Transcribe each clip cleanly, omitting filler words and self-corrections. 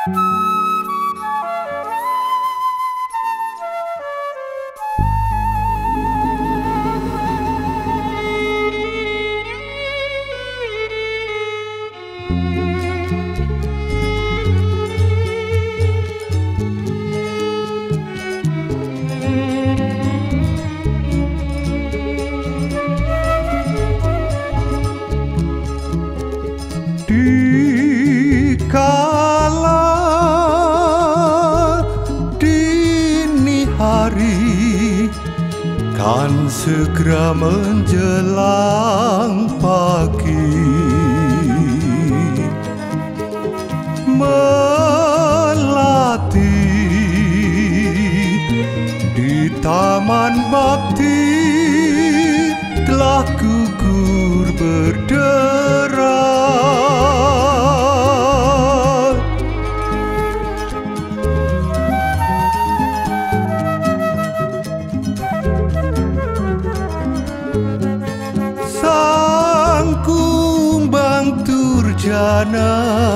Di kala dini hari kan segera menjelang pagi, melatih di taman bakti telah gugur berderai. Sang kumbang Turjana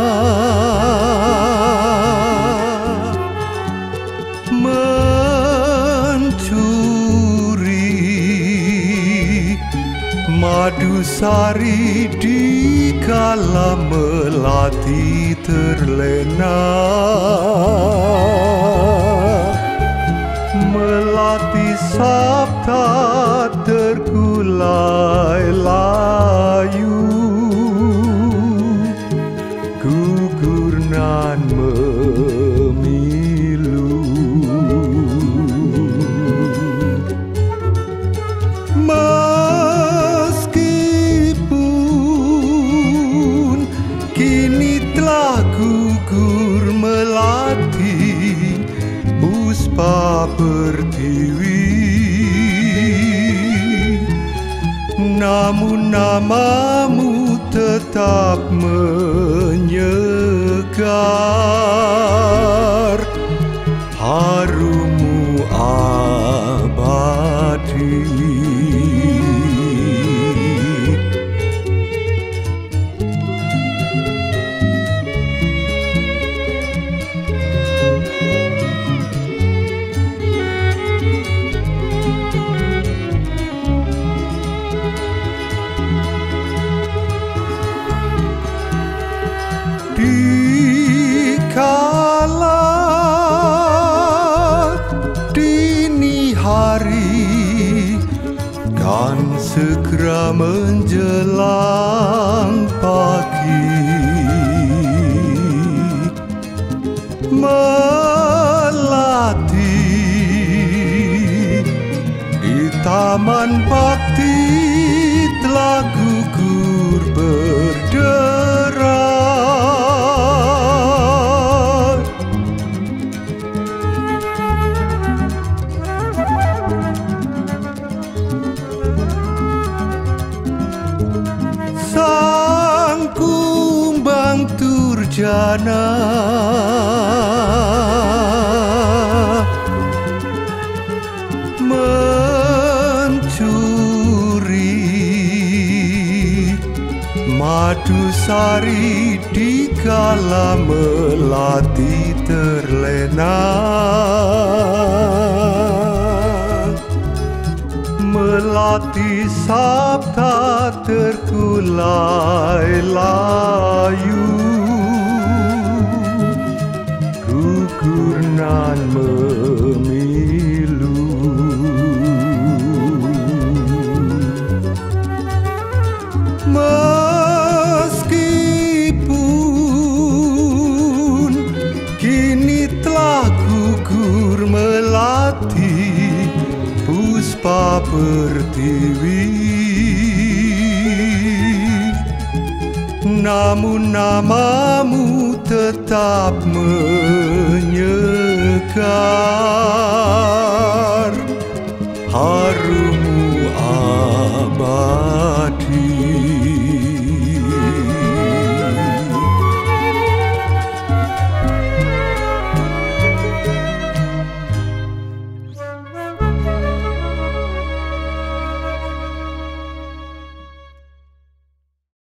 mencuri madu sari di kala melati terlena. Melati sabta terkulai layu, gugur nan memilu. Meskipun kini telah gugur melati puspa pertiwi, namun namamu tetap menyegar, harummu abadi. Di kala dini hari kan segera menjelang pagi, melatih di taman bakti telah gugur berderai. Sang kumbang Turjana mencuri madu sari di kala melati terlena. Melati sabta terkulai layu, gugur nan memilu. Meskipun kini telah gugur melati puspa pertiwi, namun namamu tetap menyegar, harum